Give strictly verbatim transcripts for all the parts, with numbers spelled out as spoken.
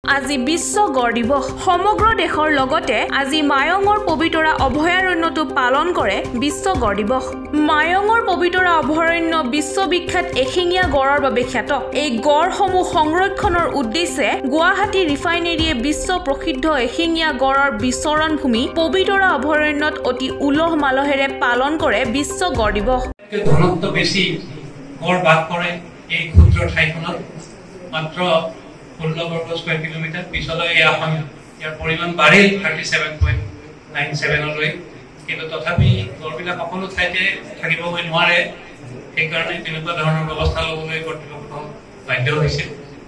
আজি বিশ্ব গড় দিৱস সমগ্ৰ দেশৰ লগতে আজি মায়ঙৰ পবিতৰা অভয়াৰণ্যটো পালন কৰে বিশ্ব গড় দিৱস মায়ঙৰ পবিতৰা অভয়াৰণ্য বিশ্ববিখ্যাত এশিঙীয়া গড়ৰ বাবে খ্যাত এই গড়সমূহ সংৰক্ষণৰ উদ্দেশ্যে গুৱাহাটী ৰিফাইনেৰীয়ে বিশ্ব প্ৰসিদ্ধ এশিঙীয়া গড়ৰ বিচৰণ ভূমি পবিতৰা অভয়াৰণ্যত অতি উলহ মালহেৰে পালন কৰে বিশ্ব গড় দিৱস ঘনত্ব বেছি গড় বাস কৰে এই ক্ষুদ্ৰ ঠাইখনত মাত্ৰ ষোল্ল বৰ্গ স্কয়াৰ কিলোমিটাৰ পিছলৈ এখন ইয়াৰ পৰিমাণ বাঢ়িল থাৰ্টি ছেভেন পইণ্ট নাইন ছেভেনলৈ কিন্তু তথাপি গড়বিলাক সকলো ঠাইতে থাকিবগৈ নোৱাৰে সেইকাৰণে তেনেকুৱা ধৰণৰ ব্যৱস্থা ল'বলৈ কৰ্তৃপক্ষ বাধ্য হৈছে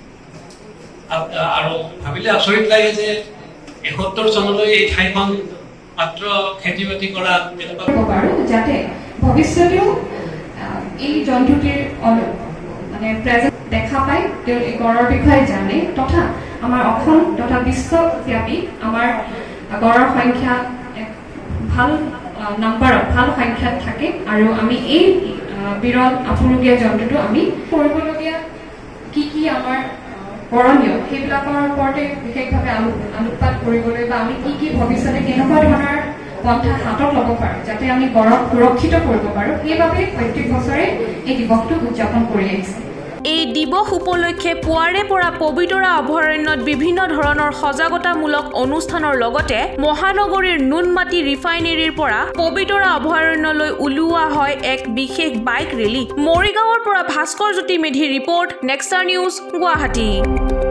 আৰু ভাবিলে আচৰিত লাগে যে এসত্তৰ চনলৈ এই ঠাইখন মাত্ৰ খেতি বাতি কৰা তেনেকুৱা যাতে ভৱিষ্যতেও এই জন্তুটিৰ মানে প্ৰেজেন্ট দেখা পাই তেওঁ এই গড়ৰ বিষয়ে জানে তথা আমাৰ অসম তথা বিশ্বব্যাপী আমাৰ গড়ৰ সংখ্যা ভাল নাম্বাৰত ভাল সংখ্যাত থাকে আৰু আমি এই বিৰল আপুৰুগীয়া জন্তুটো আমি কৰিবলগীয়া কি কি আমাৰ কৰণীয় সেইবিলাকৰ ওপৰতে বিশেষভাৱে আলোকপাত কৰিবলৈ বা আমি কি কি ভৱিষ্যতে কেনেকুৱা ধৰণৰ পন্থা হাতত ল'ব পাৰোঁ যাতে আমি গড়ক সুৰক্ষিত কৰিব পাৰোঁ সেইবাবে প্ৰত্যেক বছৰে এই দিৱসটো উদযাপন কৰি আহিছে এই দিৱস উপলক্ষে পুৱাৰে পৰা পবিতৰা অভয়াৰণ্যত বিভিন্ন ধৰণৰ সজাগতামূলক অনুষ্ঠানৰ লগতে মহানগৰীৰ নুনমাটি ৰিফাইনেৰীৰ পৰা পবিতৰা অভয়াৰণ্যলৈ উলিওৱা হয় এক বিশেষ বাইক ৰেলী মৰিগাঁৱৰ পৰা ভাস্কৰ জ্যোতি মেধিৰ ৰিপৰ্ট নেক্সটাৰ নিউজ গুৱাহাটী।